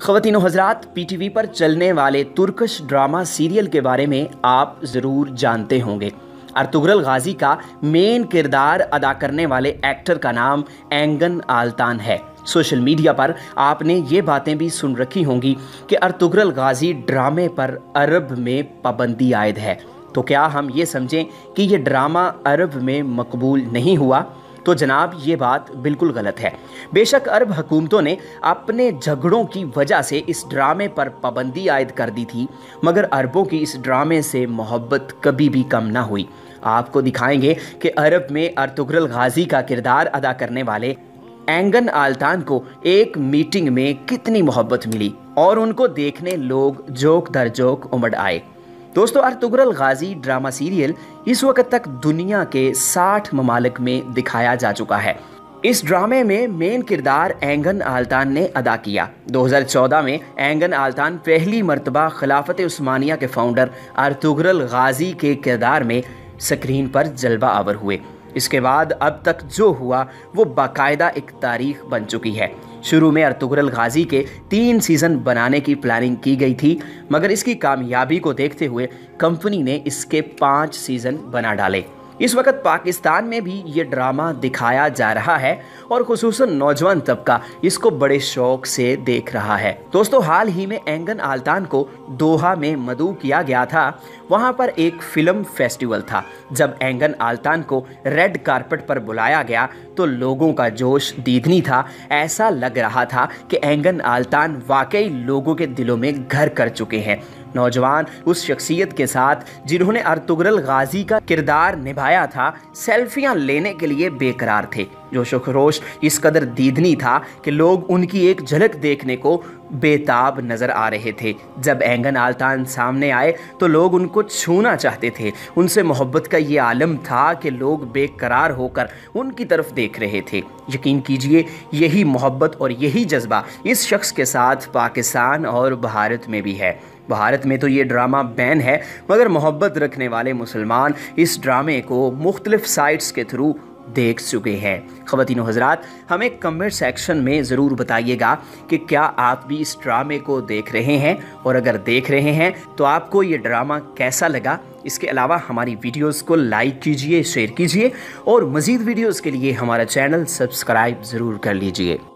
ख़वातीन व हज़रात, PTV पर चलने वाले तुर्कश ड्रामा सीरियल के बारे में आप ज़रूर जानते होंगे। अर्तुगरुल गाज़ी का मेन किरदार अदा करने वाले एक्टर का नाम एंगन आल्तान है। सोशल मीडिया पर आपने ये बातें भी सुन रखी होंगी कि अर्तुगरुल गाज़ी ड्रामे पर अरब में पाबंदी आयद है। तो क्या हम ये समझें कि ये ड्रामा अरब में मकबूल नहीं हुआ? तो जनाब, ये बात बिल्कुल गलत है। बेशक अरब हुकूमतों ने अपने झगड़ों की वजह से इस ड्रामे पर पाबंदी आयद कर दी थी, मगर अरबों की इस ड्रामे से मोहब्बत कभी भी कम ना हुई। आपको दिखाएंगे कि अरब में अर्तुगरुल गाज़ी का किरदार अदा करने वाले एंगन आल्तान को एक मीटिंग में कितनी मोहब्बत मिली और उनको देखने लोग जोक दर जोक उमड़ आए। दोस्तों, अर्तुगरुल गाज़ी ड्रामा सीरियल इस वक्त तक दुनिया के 60 ममालिक में दिखाया जा चुका है। इस ड्रामे में मेन किरदार एंगन आल्तान ने अदा किया। 2014 में एंगन आल्तान पहली मर्तबा खिलाफत उस्मानिया के फाउंडर अर्तुगरुल गाज़ी के किरदार में स्क्रीन पर जलवा आवर हुए। इसके बाद अब तक जो हुआ वो बाकायदा एक तारीख बन चुकी है। शुरू में अर्तुगरुल गाज़ी के 3 सीज़न बनाने की प्लानिंग की गई थी, मगर इसकी कामयाबी को देखते हुए कंपनी ने इसके 5 सीज़न बना डाले। इस वक्त पाकिस्तान में भी ये ड्रामा दिखाया जा रहा है और खुसूसन नौजवान तबका इसको बड़े शौक से देख रहा है। दोस्तों, हाल ही में एंगन आल्तान को दोहा में मदऊ किया गया था। वहाँ पर एक फिल्म फेस्टिवल था। जब एंगन आल्तान को रेड कारपेट पर बुलाया गया तो लोगों का जोश दीदनी था। ऐसा लग रहा था कि एंगन आल्तान वाकई लोगों के दिलों में घर कर चुके हैं। नौजवान उस शख्सियत के साथ जिन्होंने अर्तुगरुल गाज़ी का किरदार निभाया था, सेल्फियां लेने के लिए बेकरार थे। जोश व खरोश इस कदर दीदनी था कि लोग उनकी एक झलक देखने को बेताब नज़र आ रहे थे। जब एंगन आल्तान सामने आए तो लोग उनको छूना चाहते थे। उनसे मोहब्बत का ये आलम था कि लोग बेकरार होकर उनकी तरफ देख रहे थे। यकीन कीजिए, यही मोहब्बत और यही जज्बा इस शख्स के साथ पाकिस्तान और भारत में भी है। भारत में तो ये ड्रामा बैन है, मगर मोहब्बत रखने वाले मुसलमान इस ड्रामे को मुख्तलिफ साइट्स के थ्रू देख चुके हैं। ख़वातीन व हज़रात, हमें कमेंट सेक्शन में ज़रूर बताइएगा कि क्या आप भी इस ड्रामे को देख रहे हैं, और अगर देख रहे हैं तो आपको ये ड्रामा कैसा लगा। इसके अलावा हमारी वीडियोस को लाइक कीजिए, शेयर कीजिए और मज़ीद वीडियोस के लिए हमारा चैनल सब्सक्राइब ज़रूर कर लीजिए।